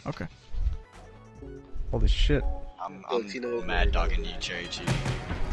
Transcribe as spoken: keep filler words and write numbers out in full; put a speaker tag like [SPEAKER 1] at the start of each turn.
[SPEAKER 1] Okay. Holy shit.
[SPEAKER 2] I'm,
[SPEAKER 3] Yo,
[SPEAKER 2] I'm
[SPEAKER 3] Tino,
[SPEAKER 2] mad dogging you, Cherry G.